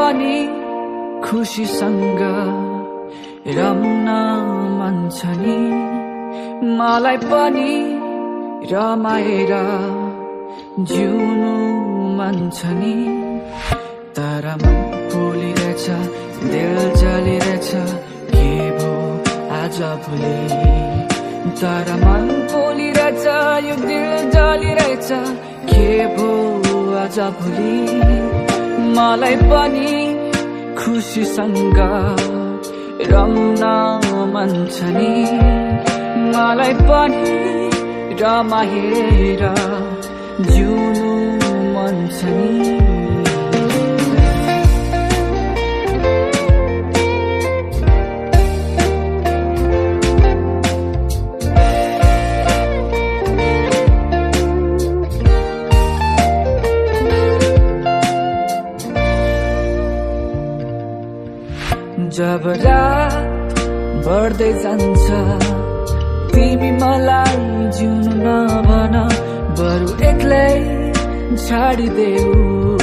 पनि खुसीसँग रम्न मन छ नि, मलाई पनि रमाएर जिउनु मन छ नि। तर मन पोलिरहेछ, दिल जलिरहेछ, के भो आज भोलि। तर मन पोलिरहेछ, यो दिल जलिरहेछ, के भो आज भोलि। मलाई पनि खुसीसँग रम्न मन छ नि, मलाई पनि रमाएर जिउनु मन छ नि। जब रात बढ्दै जान्छ, तिमी मलाई जिउनु नभन, बरु एक्लै छाडिदेऊ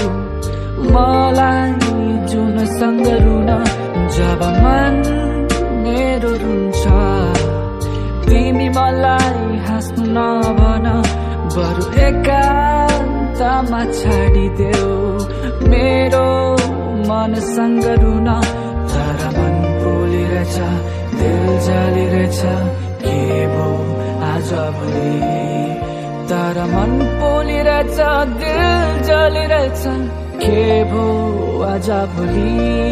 मलाई जुनसँग रुन। जब मन मेरो रुन्छ, तिमी मलाई हाँस्नु नभन, बरु एकान्तमा छाडिदेऊ मेरो मनसँग रुन। तर मन पोलिरहेछ, दिल जलिरहेछ, के भो आज भोलि। तर मन पोलिरहेछ, दिल जलिरहेछ, के भो आज भोलि।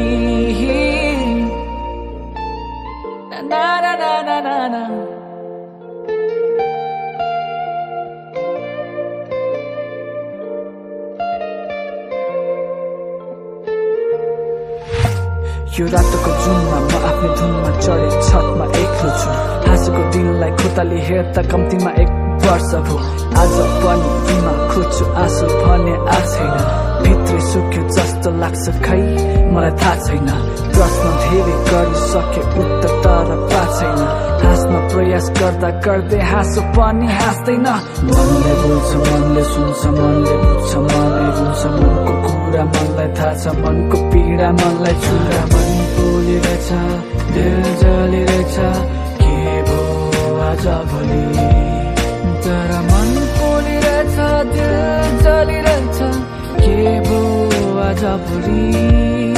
ना ना ना ना ना ना यो रातको जुनमा म आफ्नो धुनमा चढे छतमा एक्लो छु। हाँसोको दिनलाई खोताली हेर्दा कम्तीमा 1 वर्ष भयो। आज पनि तिमा खोज्छु, आँसु भने आछैन, भित्रै सुक्यो जस्तो लाग्छ, खै मलाई थाहा छैन। प्रश्न धेरै गरिसके, उत्तर तर पाछैन। हाँस्न प्रयास गर्दा गर्दै हाँसो पनि हाँस्दैन। मनले बोल्छ, मनले सुन्छ, मनले बुझ्छ, मनले रुन्छ, मनको कुरा मनलाई थाहा छ, मनको पीडा मनलाई छुरा। मन पोलिरहेछ, दिल जलिरहेछ, के भो आज भोलि। तर मन पोलिरहेछ, दिल जलिरहेछ, के भो आज भोलि।